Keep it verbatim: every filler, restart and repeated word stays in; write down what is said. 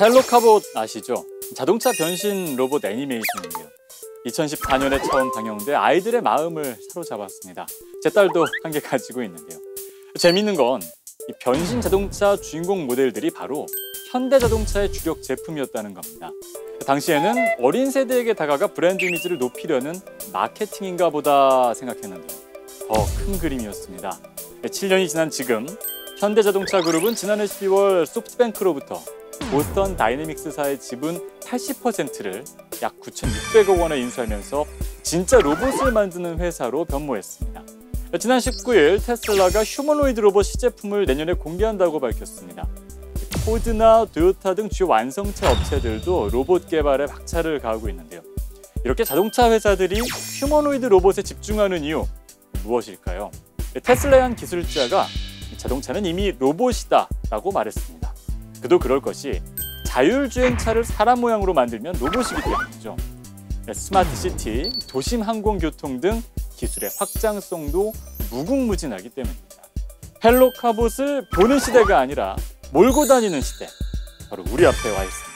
헬로카봇 아시죠? 자동차 변신 로봇 애니메이션인데요. 이천십사 년에 처음 방영돼 아이들의 마음을 사로잡았습니다. 제 딸도 한 개 가지고 있는데요. 재밌는 건 이 변신 자동차 주인공 모델들이 바로 현대자동차의 주력 제품이었다는 겁니다. 당시에는 어린 세대에게 다가가 브랜드 이미지를 높이려는 마케팅인가 보다 생각했는데요. 더 큰 그림이었습니다. 칠 년이 지난 지금 현대자동차 그룹은 지난해 십이월 소프트뱅크로부터 보스턴 다이내믹스사의 지분 팔십 퍼센트를 약 구천육백억 원에 인수하면서 진짜 로봇을 만드는 회사로 변모했습니다. 지난 십구 일 테슬라가 휴머노이드 로봇 시제품을 내년에 공개한다고 밝혔습니다. 포드나 도요타 등 주요 완성차 업체들도 로봇 개발에 박차를 가하고 있는데요. 이렇게 자동차 회사들이 휴머노이드 로봇에 집중하는 이유 무엇일까요? 테슬라의 한 기술자가 자동차는 이미 로봇이다 라고 말했습니다. 그도 그럴 것이 자율주행차를 사람 모양으로 만들면 로봇이기 때문이죠. 스마트 시티, 도심 항공교통 등 기술의 확장성도 무궁무진하기 때문입니다. 헬로카봇을 보는 시대가 아니라 몰고 다니는 시대, 바로 우리 앞에 와 있습니다.